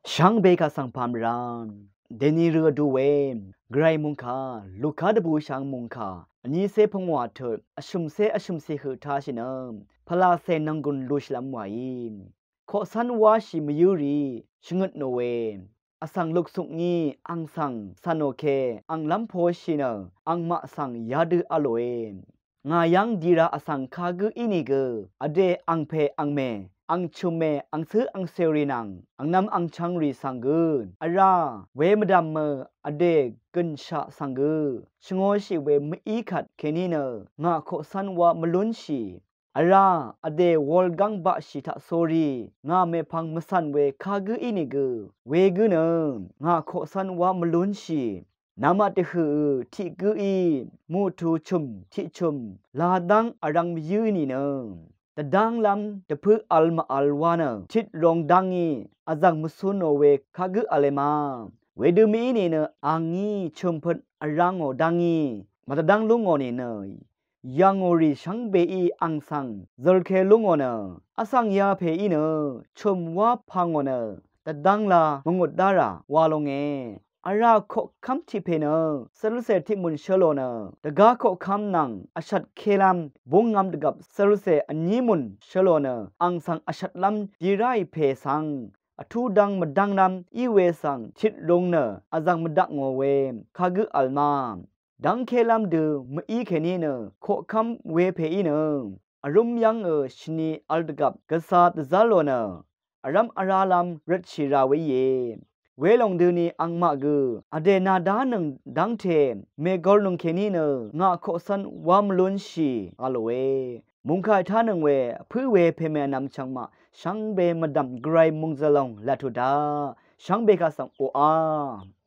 ช่างเบกาสังพามรามเดนีเรือดูเวนไกรมุงคาลูกค้าดบูช่างมุงคาอันนี้เซพงวาเถิดอชุมเซหือทาชินมพลาเซนังกุนลุชลำไว้ขอสันวาชิมยูรีชงดโนเวอสังลุกสุงีอังสังสานโอเคอังลำโพชินอังมะสังยาดืออโลเงายังดีราอสังคากึอินิเกอเดอังเพอังเมอังชุมเมอังซื้ออังเซรีนังอังนำอังชังรีสังกุนอาราเวมดำเมอเดกุนชะสังกุชงอชิเวมอีขัดเคนิเนงาโคสันวามลุนชีอาราอเดวอลกังบะชิทะโซรีงาเมพังมสันเวคากึอินิเกเวกุนงาโคสันวามลุนชีนามาเตหือที่กุอีมูทูชุมที่ชุมลาดังอรังมยืนีเนแต่ดังลำตะพืออัลมาอัลวานะทิดรองดังงี้อาจังมุสุโนเวคากุอะไรมาเวดูมีนี่เนอังงี้ชมพันอรังโอดังงี้มาตะดังลุงโอนี่เนยังโอริชังเบอีอังสังจลเคลุงโอเนอาสังยาเพอีเนชมว่าพังโอเนแต่ดังลามงดดาราวาลงเงอาราโคคำที่เพเนสรุเซที่มุนเชโลเนตะกาโคคำนังอาชัดเคลัมบงงามตะกับสรุเซอันนี้มุนเชโลเนอังสังอาชัดลำดีไรเพสังอทูดังมดังนำอีเวสังชิดลงเนอาจังมดักงอเวคากุอัลมาดังเคลัมดูมอีเคนีเนโคคำเวเพอีเนอารมยังชนีอัลตะกับกษาตซาโลเนอารัมอาราลัมรัชชิราเวเยเวลงดูนีอังมากูอเดนาดานังดังเทเมกอลนงเคนีเนงาโคสันวามลุนชีอาโลเวมุงคายท่านังเวพื้เวเพเมนำชังมาชังเบมดัมไกรมุงซะลงละทุดาชังเบกาสังโออา